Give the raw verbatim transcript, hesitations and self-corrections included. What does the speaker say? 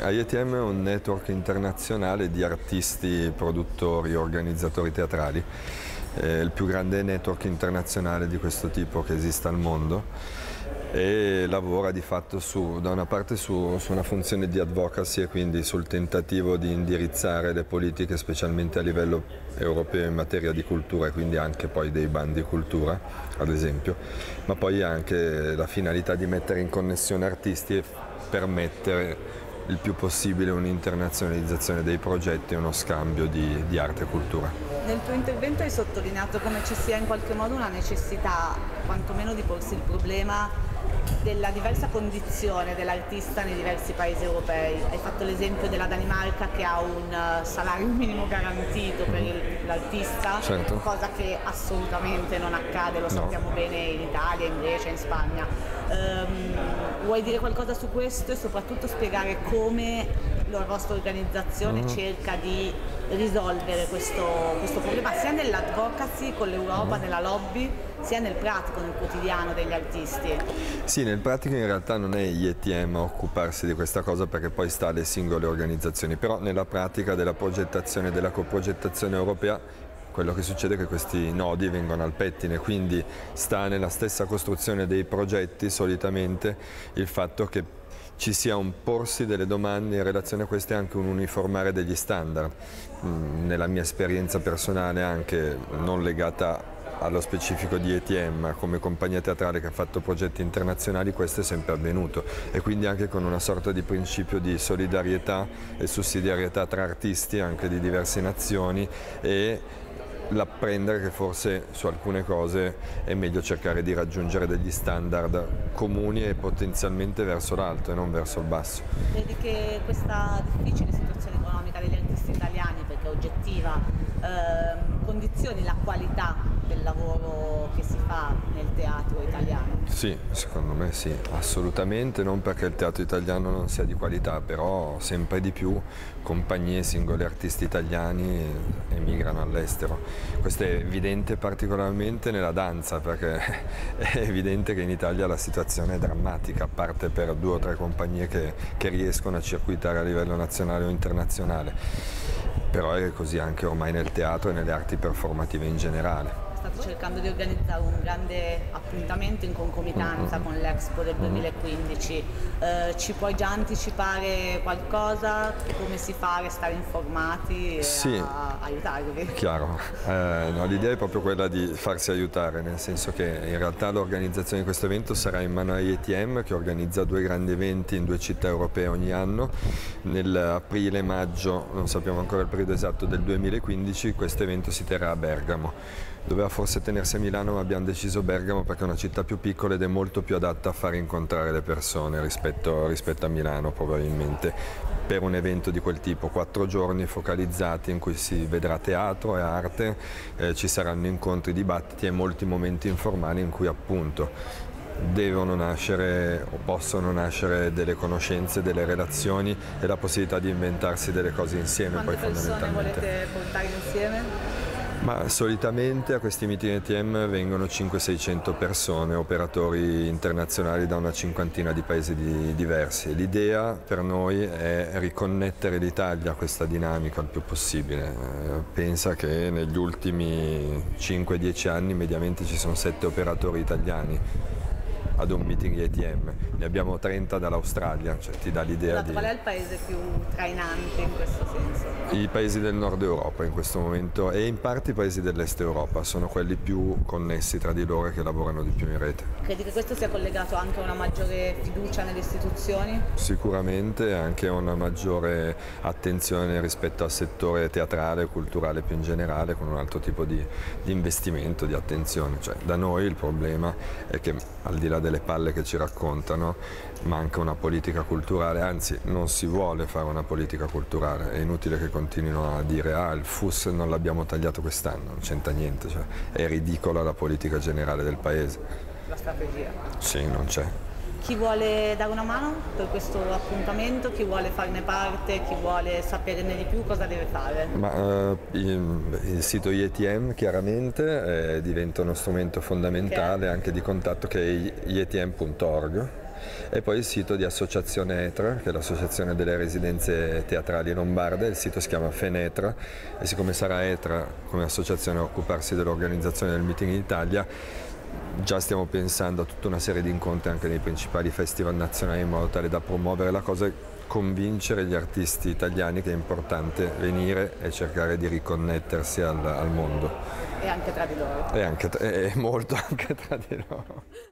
I E T M è un network internazionale di artisti, produttori, organizzatori teatrali. È il più grande network internazionale di questo tipo che esista al mondo e lavora di fatto su, da una parte su, su una funzione di advocacy e quindi sul tentativo di indirizzare le politiche specialmente a livello europeo in materia di cultura e quindi anche poi dei bandi cultura ad esempio, ma poi anche la finalità di mettere in connessione artisti e permettere il più possibile un'internazionalizzazione dei progetti e uno scambio di, di arte e cultura. Nel tuo intervento hai sottolineato come ci sia in qualche modo una necessità, quantomeno di porsi il problema della diversa condizione dell'artista nei diversi paesi europei. Hai fatto l'esempio della Danimarca che ha un salario minimo garantito per l'artista, certo. Cosa che assolutamente non accade, lo sappiamo no. bene in Italia, in Grecia, in Spagna. Um, vuoi dire qualcosa su questo e soprattutto spiegare come la vostra organizzazione mm. cerca di risolvere questo, questo problema sia nell'advocacy con l'Europa, mm. nella lobby, sia nel pratico, nel quotidiano degli artisti? Sì, nel pratico in realtà non è I E T M a occuparsi di questa cosa perché poi sta alle singole organizzazioni, però nella pratica della progettazione e della coprogettazione europea quello che succede è che questi nodi vengono al pettine, quindi sta nella stessa costruzione dei progetti solitamente il fatto che ci sia un porsi delle domande in relazione a queste e anche un uniformare degli standard. Nella mia esperienza personale anche non legata allo specifico di E T M, ma come compagnia teatrale che ha fatto progetti internazionali questo è sempre avvenuto e quindi anche con una sorta di principio di solidarietà e sussidiarietà tra artisti anche di diverse nazioni e l'apprendere che forse su alcune cose è meglio cercare di raggiungere degli standard comuni e potenzialmente verso l'alto e non verso il basso. Vedi che questa difficile situazione economica degli artisti italiani, perché è oggettiva, ehm, condizioni la qualità del lavoro che si fa nel teatro italiano? Sì, secondo me sì, assolutamente, non perché il teatro italiano non sia di qualità, però sempre di più compagnie, singoli artisti italiani emigrano all'estero. Questo è evidente particolarmente nella danza, perché è evidente che in Italia la situazione è drammatica, a parte per due o tre compagnie che, che riescono a circuitare a livello nazionale o internazionale, però è così anche ormai nel teatro e nelle arti performative in generale. State cercando di organizzare un grande appuntamento in concomitanza mm-hmm. con l'Expo del duemilaquindici, eh, ci puoi già anticipare qualcosa? Come si fa a restare informati e sì, a aiutarvi? Chiaro, eh, no, l'idea è proprio quella di farsi aiutare, nel senso che in realtà l'organizzazione di questo evento sarà in mano a I E T M che organizza due grandi eventi in due città europee ogni anno. Nell'aprile e maggio, non sappiamo ancora il periodo esatto, del duemilaquindici questo evento si terrà a Bergamo. Doveva forse tenersi a Milano ma abbiamo deciso Bergamo perché è una città più piccola ed è molto più adatta a far incontrare le persone rispetto, rispetto a Milano probabilmente, per un evento di quel tipo, quattro giorni focalizzati in cui si vedrà teatro e arte, eh, ci saranno incontri, dibattiti e molti momenti informali in cui appunto devono nascere o possono nascere delle conoscenze, delle relazioni e la possibilità di inventarsi delle cose insieme. Quante poi persone fondamentalmente volete portare insieme? Ma solitamente a questi meeting E T M vengono cinquecento seicento persone, operatori internazionali da una cinquantina di paesi di, diversi. L'idea per noi è riconnettere l'Italia a questa dinamica il più possibile. Eh, pensa che negli ultimi cinque dieci anni mediamente ci sono sette operatori italiani ad un meeting E T M, ne abbiamo trenta dall'Australia, cioè ti dà l'idea esatto, di... Qual è il paese più trainante in questo senso? I paesi del nord Europa in questo momento e in parte i paesi dell'est Europa sono quelli più connessi tra di loro e che lavorano di più in rete. Credi che questo sia collegato anche a una maggiore fiducia nelle istituzioni? Sicuramente anche a una maggiore attenzione rispetto al settore teatrale e culturale più in generale, con un altro tipo di, di investimento, di attenzione. Cioè, da noi il problema è che al di là delle palle che ci raccontano manca una politica culturale, anzi non si vuole fare una politica culturale, è inutile che continuino a dire ah il F U S non l'abbiamo tagliato quest'anno, non c'entra niente, cioè, è ridicola la politica generale del paese. La strategia? Sì, non c'è. Chi vuole dare una mano per questo appuntamento, chi vuole farne parte, chi vuole saperne di più, cosa deve fare? Ma, uh, il, il sito I E T M chiaramente eh, diventa uno strumento fondamentale anche di contatto che è i e t m punto org e poi il sito di Associazione Etra, che è l'associazione delle residenze teatrali lombarde. Il sito si chiama Fenetra e siccome sarà Etra come associazione a occuparsi dell'organizzazione del meeting in Italia, già stiamo pensando a tutta una serie di incontri anche nei principali festival nazionali in modo tale da promuovere la cosa e convincere gli artisti italiani che è importante venire e cercare di riconnettersi al, al mondo. E anche tra di loro. E, anche, e molto anche tra di loro.